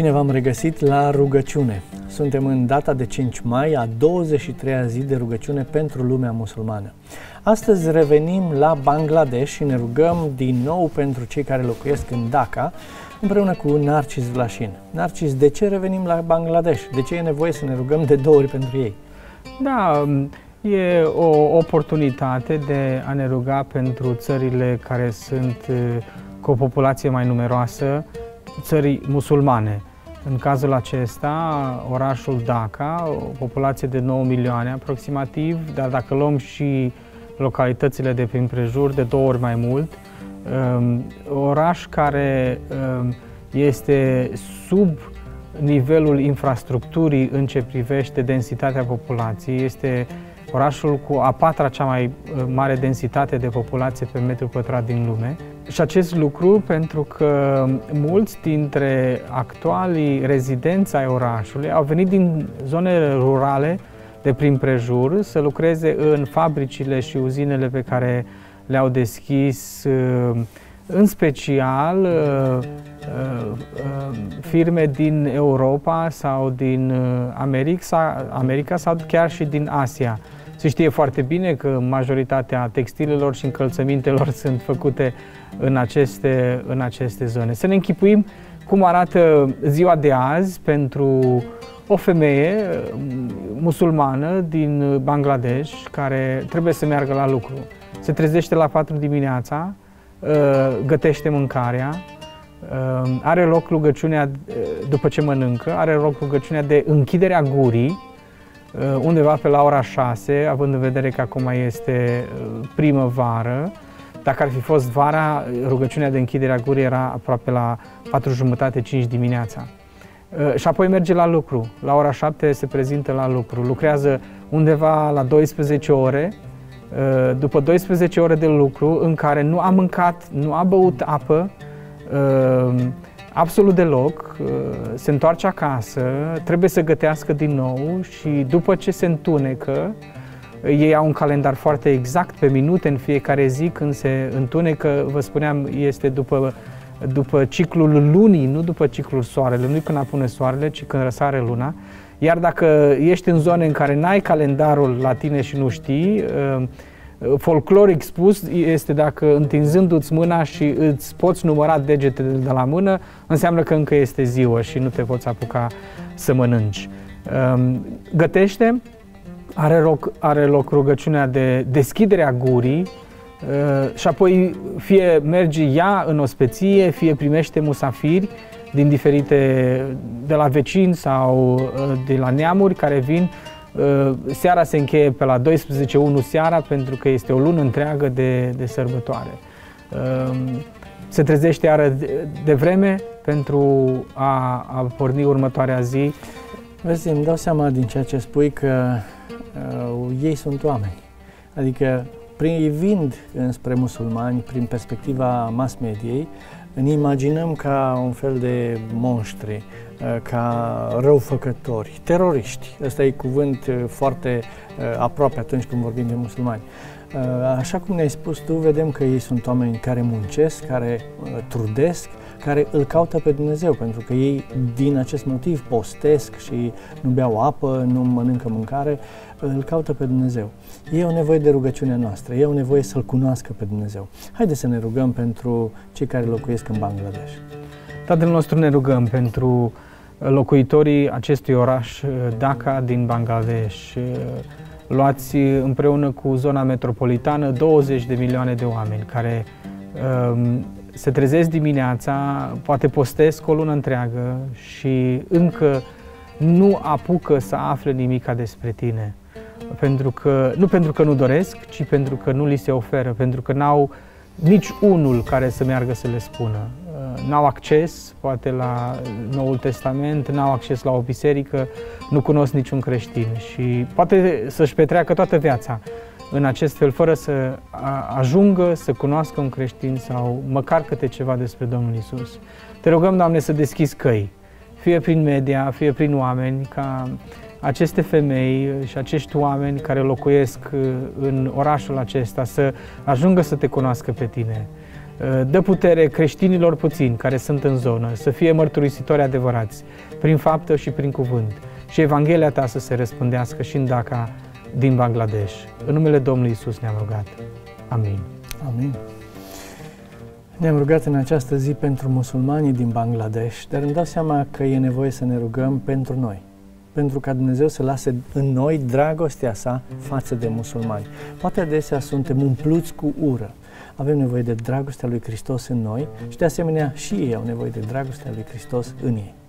Bine v-am regăsit la rugăciune. Suntem în data de 5 mai, a 23-a zi de rugăciune pentru lumea musulmană. Astăzi revenim la Bangladesh și ne rugăm din nou pentru cei care locuiesc în Dhaka, împreună cu Narcis Vlașin. Narcis, de ce revenim la Bangladesh? De ce e nevoie să ne rugăm de 2 ori pentru ei? Da, e o oportunitate de a ne ruga pentru țările care sunt cu o populație mai numeroasă, țări musulmane. În cazul acesta, orașul Dhaka, o populație de 9 milioane aproximativ, dar dacă luăm și localitățile de prin prejur, de 2 ori mai mult, oraș care este sub nivelul infrastructurii în ce privește densitatea populației, este orașul cu a 4-a cea mai mare densitate de populație pe metru pătrat din lume. Și acest lucru pentru că mulți dintre actualii rezidenți ai orașului au venit din zonele rurale de prin prejur să lucreze în fabricile și uzinele pe care le-au deschis, în special firme din Europa sau din America sau chiar și din Asia. Se știe foarte bine că majoritatea textilelor și încălțămintelor sunt făcute în aceste zone. Să ne închipuim cum arată ziua de azi pentru o femeie musulmană din Bangladesh care trebuie să meargă la lucru. Se trezește la 4 dimineața, gătește mâncarea, are loc rugăciunea, după ce mănâncă, are loc rugăciunea de închiderea gurii, undeva pe la ora 6, având în vedere că acum este primăvară. Dacă ar fi fost vara, rugăciunea de închidere a gurii era aproape la 4:30-5 dimineața. Și apoi merge la lucru. La ora 7 se prezintă la lucru. Lucrează undeva la 12 ore. După 12 ore de lucru, în care nu a mâncat, nu a băut apă, absolut deloc, se întoarce acasă, trebuie să gătească din nou și după ce se întunecă, ei au un calendar foarte exact, pe minute în fiecare zi, când se întunecă, vă spuneam, este după ciclul lunii, nu după ciclul soarelui, nu când apune soarele, ci când răsare luna. Iar dacă ești în zone în care n-ai calendarul la tine și nu știi, folcloric spus, este dacă întinzându-ți mâna și îți poți număra degetele de la mână, înseamnă că încă este ziua și nu te poți apuca să mănânci. Gătește, are loc rugăciunea de deschidere a gurii și apoi fie merge ea în ospeție, fie primește musafiri din de la vecini sau de la neamuri care vin. Seara se încheie pe la 12-1 seara pentru că este o lună întreagă de sărbătoare. Se trezește iară de vreme pentru a porni următoarea zi. Vezi, îmi dau seama din ceea ce spui că ei sunt oameni. Adică privind înspre musulmani prin perspectiva mass mediei, ne imaginăm ca un fel de monștri, ca răufăcători, teroriști. Ăsta e cuvânt foarte aproape atunci când vorbim de musulmani. Așa cum ne-ai spus tu, vedem că ei sunt oameni care muncesc, care trudesc, care îl caută pe Dumnezeu, pentru că ei din acest motiv postesc și nu beau apă, nu mănâncă mâncare, îl caută pe Dumnezeu. Ei au nevoie de rugăciunea noastră, ei au nevoie să-L cunoască pe Dumnezeu. Haideți să ne rugăm pentru cei care locuiesc în Bangladesh. Tatăl nostru, ne rugăm pentru locuitorii acestui oraș Dhaka din Bangladesh. Luați împreună cu zona metropolitană 20 de milioane de oameni care se trezesc dimineața, poate postesc o lună întreagă și încă nu apucă să afle nimica despre tine. Nu pentru că nu doresc, ci pentru că nu li se oferă, pentru că n-au nici unul care să meargă să le spună. N-au acces, poate, la Noul Testament, n-au acces la o biserică, nu cunosc niciun creștin și poate să-și petreacă toată viața în acest fel, fără să ajungă să cunoască un creștin sau măcar câte ceva despre Domnul Iisus. Te rugăm, Doamne, să deschizi căi, fie prin media, fie prin oameni, ca aceste femei și acești oameni care locuiesc în orașul acesta să ajungă să te cunoască pe tine. Dă putere creștinilor puțini care sunt în zonă să fie mărturisitori adevărați, prin faptă și prin cuvânt. Și Evanghelia Ta să se răspândească și în Dhaka din Bangladesh. În numele Domnului Iisus ne-am rugat. Amin. Amin. Ne-am rugat în această zi pentru musulmanii din Bangladesh, dar îmi dau seama că e nevoie să ne rugăm pentru noi, pentru ca Dumnezeu să lase în noi dragostea sa față de musulmani. Poate adesea suntem umpluți cu ură. Avem nevoie de dragostea lui Hristos în noi și de asemenea și ei au nevoie de dragostea lui Hristos în ei.